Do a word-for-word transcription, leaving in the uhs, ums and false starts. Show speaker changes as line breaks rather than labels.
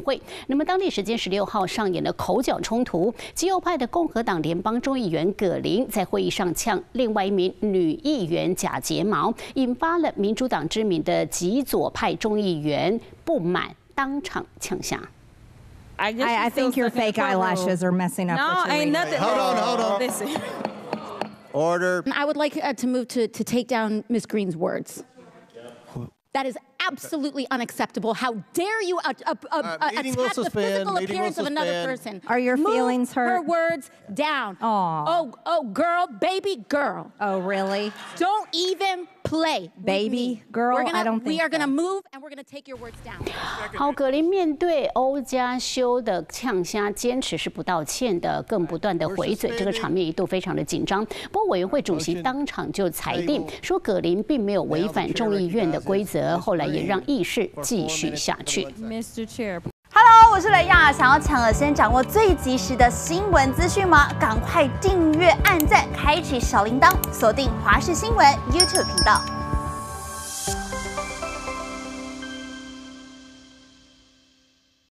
会。那么当地时间十六号上演了口角冲突，极右派的共和党联邦众议员葛林在会议上呛另外一名女议员假睫毛，引发了民主党知名的极左派众议员不满，当场呛下。
I,
I, I think your fake eyelashes are messing up.
No, ain't nothing.
Hold on, hold on.
Listen.
Order.
I would like uh, to move to, to take down Miz Green's words. That is absolutely unacceptable. How dare you uh, uh, uh,
Uh,
uh,
meeting
attack
will
the
suspend,
physical
meeting will
appearance of another
suspend.
person?
Are your
Move
feelings hurt?
her words down.
Aw.
Oh, oh, girl, baby girl.
Oh, really?
Don't even play, with
Baby
me.
girl?
We're gonna,
I don't think
we are going to
so.
move and we're going to take your words down.
好，葛林面对欧家修的呛虾，坚持是不道歉的，更不断的回嘴，这个场面一度非常的紧张。不过委员会主席当场就裁定说，葛林并没有违反众议院的规则，后来也让议事继续下去。
Mister Chair.
Hello， 我是雷亚。想要抢而先掌握最及时的新闻资讯吗？赶快订阅、按赞、开启小铃铛，锁定华视新闻 YouTube 频道。